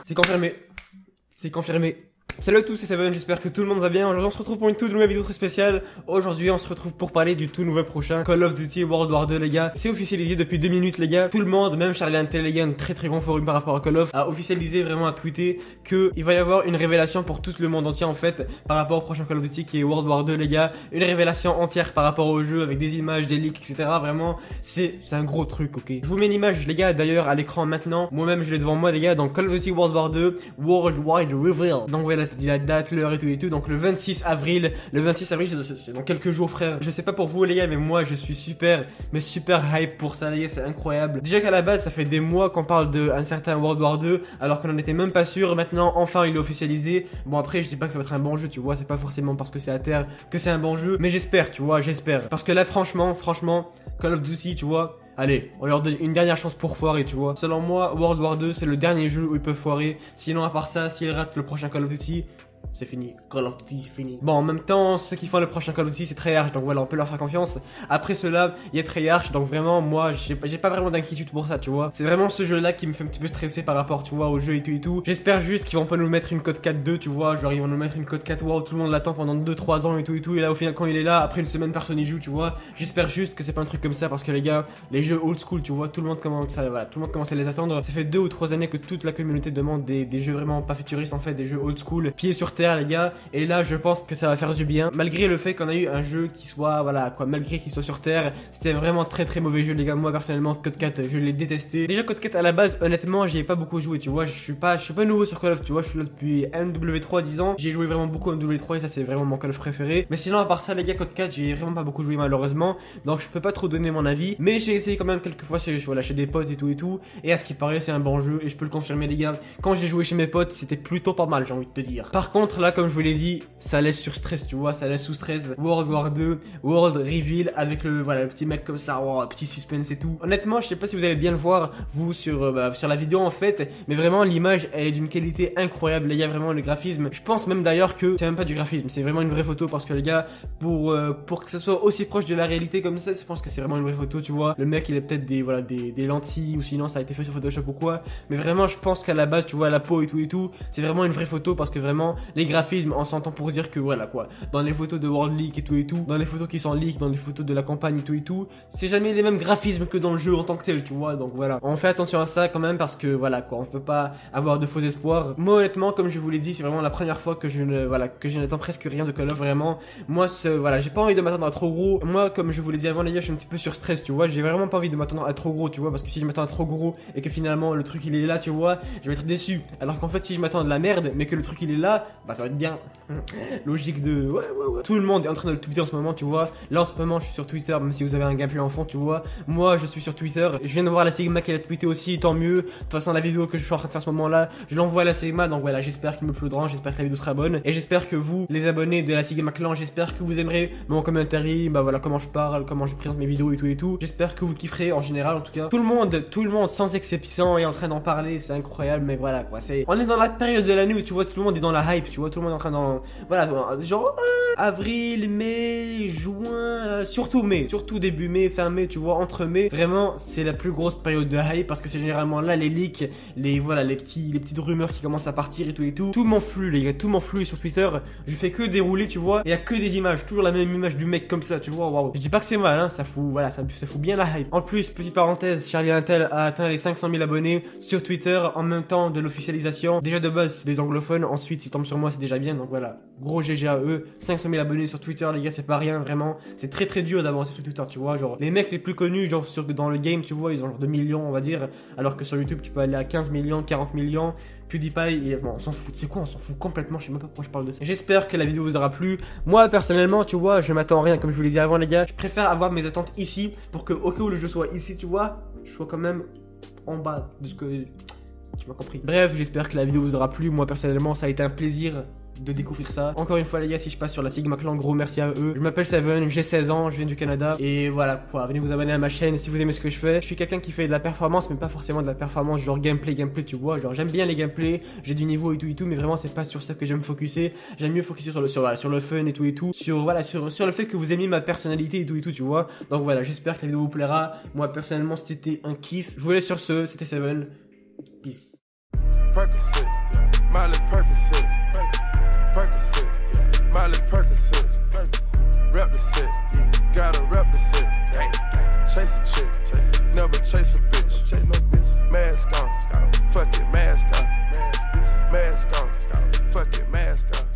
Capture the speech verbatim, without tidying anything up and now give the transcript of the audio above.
C'est confirmé. C'est confirmé. Salut à tous, c'est Seven, j'espère que tout le monde va bien. Aujourd'hui on se retrouve pour une toute nouvelle vidéo très spéciale. Aujourd'hui on se retrouve pour parler du tout nouveau prochain Call of Duty World War deux les gars. C'est officialisé depuis deux minutes les gars. Tout le monde, même Charlie Intel les gars, un très très grand forum par rapport à Call of, a officialisé vraiment à tweeter que il va y avoir une révélation pour tout le monde entier en fait par rapport au prochain Call of Duty qui est World War deux les gars. Une révélation entière par rapport au jeu avec des images, des leaks, et cetera. Vraiment, c'est c'est un gros truc, ok. Je vous mets l'image les gars d'ailleurs à l'écran maintenant. Moi-même je l'ai devant moi les gars. Donc Call of Duty World War deux World Wide Reveal. Donc voilà, c'est la date, l'heure et tout et tout. Donc le vingt-six avril, le vingt-six avril c'est dans quelques jours frère. Je sais pas pour vous les gars, mais moi je suis super mais super hype pour ça les gars, c'est incroyable. Déjà qu'à la base ça fait des mois qu'on parle de un certain World War deux alors qu'on en était même pas sûr. Maintenant enfin il est officialisé. Bon après je dis pas que ça va être un bon jeu, tu vois, c'est pas forcément parce que c'est à terre que c'est un bon jeu, mais j'espère, tu vois, j'espère. Parce que là franchement, franchement, Call of Duty, tu vois, allez, on leur donne une dernière chance pour foirer, tu vois. Selon moi, World War deux, c'est le dernier jeu où ils peuvent foirer. Sinon, à part ça, s'ils ratent le prochain Call of Duty, c'est fini. Call of Duty, c'est fini. Bon, en même temps, ceux qui font le prochain Call of Duty, c'est Treyarch, donc voilà, on peut leur faire confiance. Après cela, il y a Treyarch, donc vraiment, moi, j'ai pas, j'ai pas vraiment d'inquiétude pour ça, tu vois. C'est vraiment ce jeu-là qui me fait un petit peu stresser par rapport, tu vois, au jeu et tout et tout. J'espère juste qu'ils vont pas nous mettre une code quatre deux, tu vois, genre ils vont nous mettre une code quatre, wow, tout le monde l'attend pendant deux trois ans et tout et tout, et là, au final, quand il est là, après une semaine, personne n'y joue, tu vois. J'espère juste que c'est pas un truc comme ça, parce que les gars, les jeux old school, tu vois, tout le monde commence à, voilà, tout le monde commence à les attendre. Ça fait deux ou trois années que toute la communauté demande des, des jeux vraiment pas futuristes, en fait, des jeux old school, pieds sur terre, les gars. Et là, je pense que ça va faire du bien. Malgré le fait qu'on a eu un jeu qui soit, voilà, quoi, malgré qu'il soit sur terre, c'était vraiment très très mauvais jeu, les gars. Moi, personnellement, Code quatre, je l'ai détesté. Déjà, Code quatre, à la base, honnêtement, j'y ai pas beaucoup joué, tu vois. Je suis pas, je suis pas nouveau sur Call of, tu vois. Je suis là depuis M W trois, dix ans. J'ai joué vraiment beaucoup à M W trois et ça, c'est vraiment mon Call of préféré. Mais sinon, à part ça, les gars, Code quatre, j'ai vraiment pas beaucoup joué, malheureusement. Donc, je peux pas trop donner mon avis. Mais j'ai essayé quand même quelques fois chez, voilà, chez des potes et tout et tout. Et à ce qui paraît, c'est un bon jeu. Et je peux le confirmer, les gars. Quand j'ai joué chez mes potes, c'était plutôt pas mal, j'ai envie de te dire. Par contre, là, comme je vous l'ai dit, ça laisse sur stress, tu vois, ça laisse sous stress. World War deux, World Reveal avec le, voilà, le petit mec comme ça, wow, petit suspense et tout. Honnêtement, je sais pas si vous allez bien le voir, vous, sur, euh, bah, sur la vidéo en fait, mais vraiment l'image, elle est d'une qualité incroyable, les gars, vraiment le graphisme. Je pense même d'ailleurs que c'est même pas du graphisme, c'est vraiment une vraie photo parce que les gars, pour, euh, pour que ça soit aussi proche de la réalité comme ça, je pense que c'est vraiment une vraie photo, tu vois. Le mec, il a peut-être des, voilà, des, des lentilles ou sinon ça a été fait sur Photoshop ou quoi. Mais vraiment, je pense qu'à la base, tu vois, la peau et tout et tout, c'est vraiment une vraie photo parce que vraiment, les graphismes, on s'entend pour dire que voilà quoi. Dans les photos de World League et tout et tout, dans les photos qui sont leak, dans les photos de la campagne et tout et tout, c'est jamais les mêmes graphismes que dans le jeu en tant que tel, tu vois. Donc voilà, on fait attention à ça quand même parce que voilà quoi, on peut pas avoir de faux espoirs. Moi honnêtement, comme je vous l'ai dit, c'est vraiment la première fois que je ne, voilà, que je n'attends presque rien de Call of vraiment. Moi, voilà, j'ai pas envie de m'attendre à trop gros. Moi, comme je vous l'ai dit avant les gars, je suis un petit peu sur stress, tu vois. J'ai vraiment pas envie de m'attendre à trop gros, tu vois, parce que si je m'attends à trop gros et que finalement le truc il est là, tu vois, je vais être déçu. Alors qu'en fait, si je m'attends à de la merde, mais que le truc il est là, bah ça va être bien. Logique de, ouais ouais ouais. Tout le monde est en train de le tweeter en ce moment, tu vois. Là en ce moment, je suis sur Twitter, même si vous avez un gameplay en fond, tu vois. Moi, je suis sur Twitter. Je viens de voir la Sigma qui a tweeté aussi, tant mieux. De toute façon, la vidéo que je suis en train de faire à ce moment-là, je l'envoie à la Sigma. Donc voilà, j'espère qu'ils me plaudront, j'espère que la vidéo sera bonne. Et j'espère que vous, les abonnés de la Sigma Clan, j'espère que vous aimerez mon commentaire, bah voilà, comment je parle, comment je présente mes vidéos et tout et tout. J'espère que vous kifferez en général, en tout cas. Tout le monde, tout le monde, sans exception, est en train d'en parler. C'est incroyable, mais voilà quoi. C'est, on est dans la période de l'année où tu vois, tout le monde est dans la hype, tu vois, tout le monde est en train d'en, voilà, genre, euh, avril, mai, juin, euh, surtout mai, surtout début mai, fin mai, tu vois, entre mai, vraiment, c'est la plus grosse période de hype parce que c'est généralement là les leaks, les, voilà, les petits, les petites rumeurs qui commencent à partir et tout et tout. Tout mon flux, les gars, tout mon flux sur Twitter, je fais que dérouler, tu vois, et y a que des images, toujours la même image du mec comme ça, tu vois, waouh. Je dis pas que c'est mal, hein, ça fout, voilà, ça, ça fout bien la hype. En plus, petite parenthèse, Charlie Intel a atteint les cinq cent mille abonnés sur Twitter en même temps de l'officialisation. Déjà de base, c'est des anglophones, ensuite, s'ils tombent sur moi, c'est déjà bien, donc voilà, gros G G à eux, cinq cent mille abonnés sur Twitter, les gars, c'est pas rien, vraiment. C'est très très dur d'avancer sur Twitter, tu vois. Genre, les mecs les plus connus, genre, sur, dans le game, tu vois, ils ont genre deux millions, on va dire. Alors que sur YouTube, tu peux aller à quinze millions, quarante millions. PewDiePie, et bon, on s'en fout. C'est quoi, on s'en fout complètement. Je sais même pas pourquoi je parle de ça. J'espère que la vidéo vous aura plu. Moi, personnellement, tu vois, je m'attends à rien, comme je vous l'ai dit avant, les gars. Je préfère avoir mes attentes ici pour que, au cas où le jeu soit ici, tu vois, je sois quand même en bas de ce que. Tu m'as compris. Bref, j'espère que la vidéo vous aura plu. Moi, personnellement, ça a été un plaisir de découvrir ça. Encore une fois les gars, si je passe sur la Sigma Clan, gros merci à eux. Je m'appelle Seven, j'ai seize ans, je viens du Canada et voilà quoi, venez vous abonner à ma chaîne si vous aimez ce que je fais. Je suis quelqu'un qui fait de la performance mais pas forcément de la performance genre gameplay gameplay tu vois, genre j'aime bien les gameplays, j'ai du niveau et tout et tout mais vraiment c'est pas sur ça que j'aime focuser. J'aime mieux focuser sur le sur, voilà, sur le fun et tout et tout, sur voilà sur, sur le fait que vous aimez ma personnalité et tout et tout tu vois. Donc voilà, j'espère que la vidéo vous plaira. Moi personnellement c'était un kiff. Je vous laisse sur ce, c'était Seven. Peace. Percocet, Miley Percocet, Percocet, Miley Percocet, rep the set, gotta rep the set, chase a chick, never chase a bitch, mask on, fuck it, mask on, mask on, fuck it, mask on.